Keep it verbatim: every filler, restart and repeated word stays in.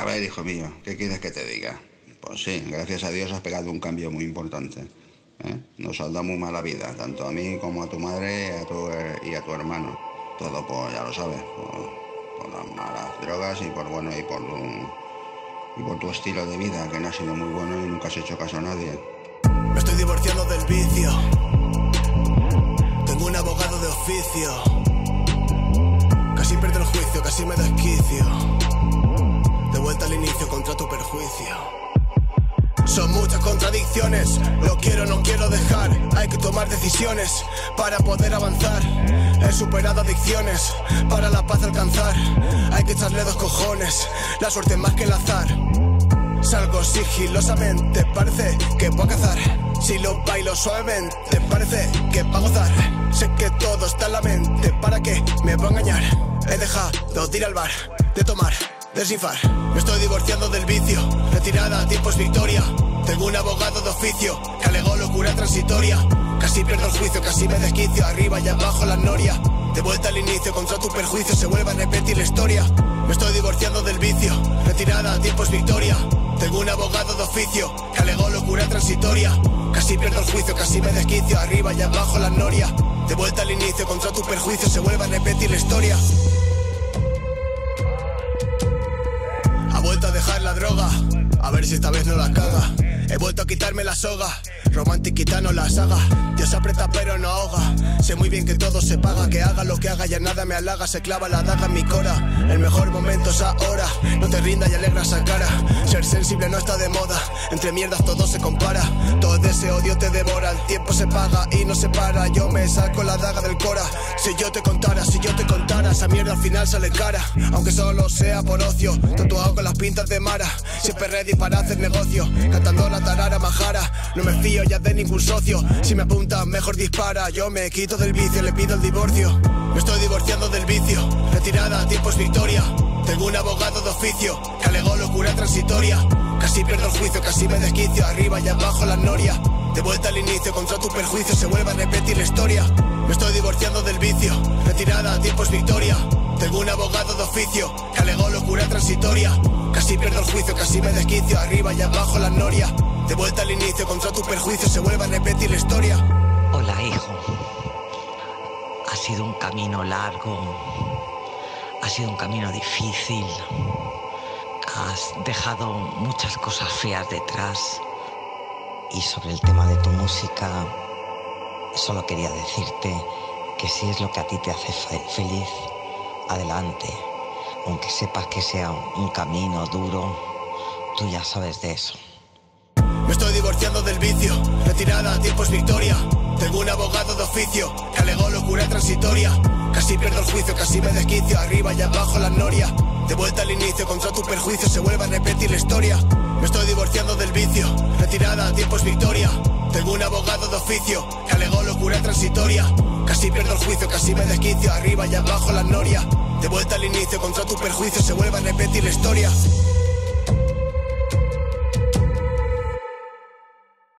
A ver, hijo mío, ¿qué quieres que te diga? Pues sí, gracias a Dios has pegado un cambio muy importante, ¿eh? Nos has dado muy mala vida, tanto a mí como a tu madre a tu, y a tu hermano. Todo, pues ya lo sabes, por, por las malas drogas y por, bueno, y por, un, y por tu estilo de vida, que no ha sido muy bueno y nunca has hecho caso a nadie. Me estoy divorciando del vicio. Tengo un abogado de oficio. Casi pierdo el juicio, casi me desquicio. De vuelta al inicio contra tu perjuicio. Son muchas contradicciones, lo quiero, no quiero dejar. Hay que tomar decisiones para poder avanzar. He superado adicciones para la paz alcanzar. Hay que echarle dos cojones, la suerte es más que el azar. Salgo sigilosamente, parece que voy a cazar. Si lo bailo suavemente, parece que va a gozar. Sé que todo está en la mente, ¿para qué me va a engañar? He dejado de ir al bar, de tomar, de snifar. Me estoy divorciando del vicio, retirada a tiempo es victoria. Tengo un abogado de oficio que alegó locura transitoria. Casi pierdo el juicio, casi me desquicio. Arriba y abajo la noria. De vuelta al inicio, contra tu perjuicio se vuelve a repetir la historia. Me estoy divorciando del vicio, retirada a tiempo es victoria. Tengo un abogado de oficio que alegó locura transitoria. Casi pierdo el juicio, casi me desquicio. Arriba y abajo la noria. De vuelta al inicio, contra tu perjuicio se vuelve a repetir la historia. Ha vuelto a dejar la droga, a ver si esta vez no la caga. He vuelto a quitarme la soga, romantiquita no la saga. Dios aprieta pero no ahoga. Sé muy bien que todo se paga, que haga lo que haga ya nada me halaga. Se clava la daga en mi cora, el mejor momento es ahora. No te rindas y alegra esa cara. Ser sensible no está de moda, entre mierdas todo se compara. Todo ese odio te devora, el tiempo se paga y no se para. Yo me saco la daga del cora. Si yo te contara, si yo te contara, esa mierda al final sale cara. Aunque solo sea por ocio, tatuado con las pintas de Mara. Siempre ready para hacer negocio, cantando la tarara majara. No me fío ya de ningún socio, si me apunta mejor dispara. Yo me quito del vicio, le pido el divorcio. Me estoy divorciando del vicio, retirada a tiempo es victoria. Tengo un abogado de oficio que alegó locura transitoria. Casi pierdo el juicio, casi me desquicio. Arriba y abajo la noria. De vuelta al inicio, contra tu perjuicio se vuelve a repetir la historia. Me estoy divorciando del vicio, retirada a tiempo es victoria. Tengo un abogado de oficio que alegó locura transitoria. Casi pierdo el juicio, casi me desquicio. Arriba y abajo la noria. De vuelta al inicio, contra tu perjuicio se vuelve a repetir la historia. Hola, hijo. Ha sido un camino largo. Ha sido un camino difícil. Has dejado muchas cosas feas detrás. Y sobre el tema de tu música, solo quería decirte que si es lo que a ti te hace fe feliz, adelante. Aunque sepas que sea un camino duro, tú ya sabes de eso. Me estoy divorciando del vicio, retirada a tiempo es victoria. Tengo un abogado de oficio que alegó locura transitoria. Casi pierdo el juicio, casi me desquicio. Arriba y abajo la noria. De vuelta al inicio, contra tu perjuicio se vuelve a repetir la historia. Me estoy divorciando del vicio, retirada a tiempo es victoria. Tengo un abogado de oficio que alegó locura transitoria. Casi pierdo el juicio, casi me desquicio. Arriba y abajo la noria. De vuelta al inicio, contra tu perjuicio se vuelve a repetir la historia.